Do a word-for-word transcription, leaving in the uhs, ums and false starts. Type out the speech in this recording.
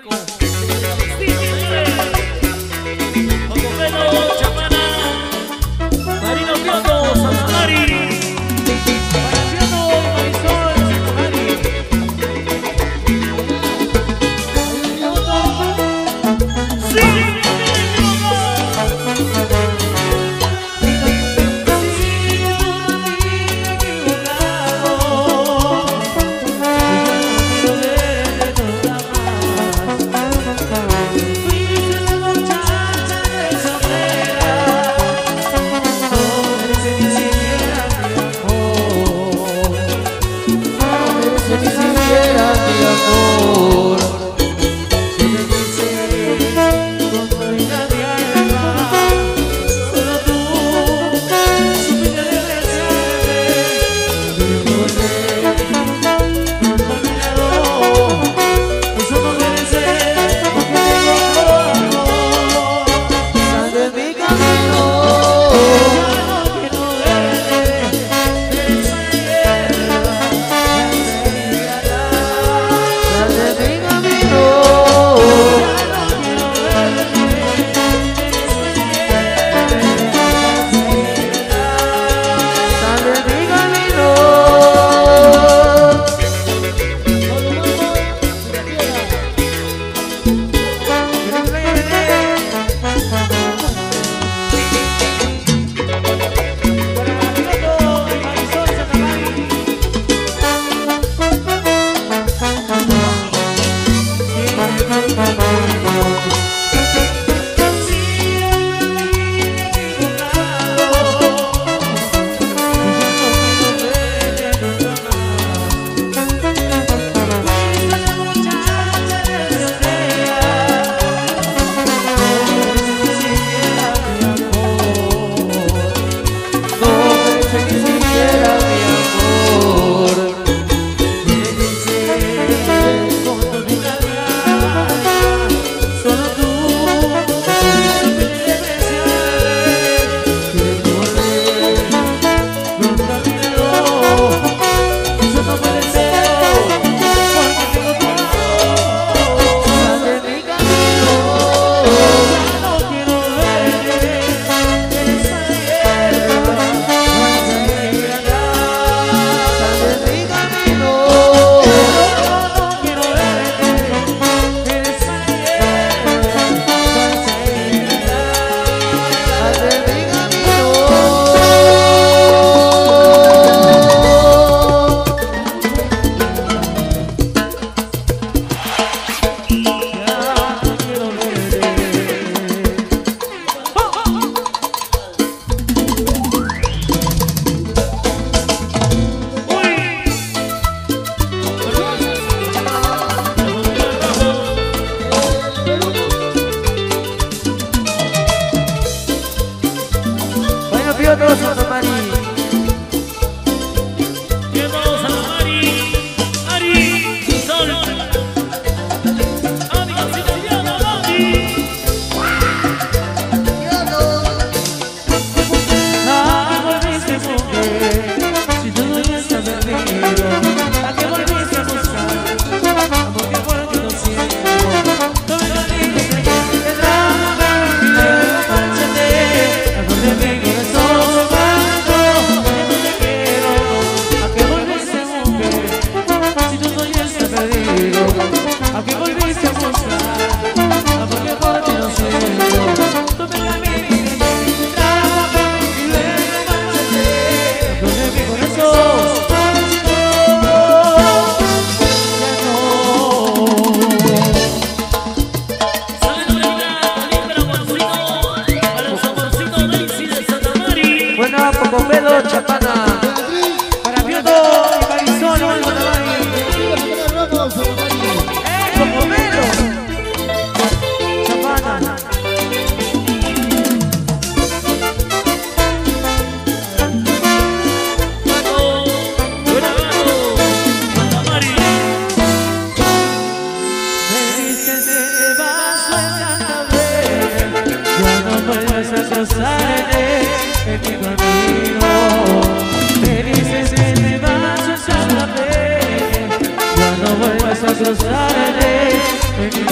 rico. Sí, señores. Como Pelo, Chapana, Marino Pioto, Santa Mari. Para Pioto, Marisol, Santa Mari. Sí. Pioto, Santa Mari. Pioto, Santa Mari. Mari, Sol. Amiga, si te llama, Mari. ¿A qué volviste, mujer? Si todo ya está perdido. ¿A qué volviste a buscar? Amor que por ti no siento. No me lo dices, el drama, y luego márchate. Amor de mi corazón. ¿A qué volviste a buscar? Amor que por ti no siento. Tú me caminas y traba y luego márchate. Amor de mi corazón. Ya no. Saludos de la limpia, amorcito. Para los amorcitos Daisy de Santa Mari. Buena, Poco Pelo, Chapana. Para Pioto y Marisol, Santa Mari. Poco Pelo, Chapana. Me dices que te vas, suéltame, ya no vuelves a cruzarte en mi camino. Me dices que te vas, suéltame, ya no vuelves a cruzarte en mi camino.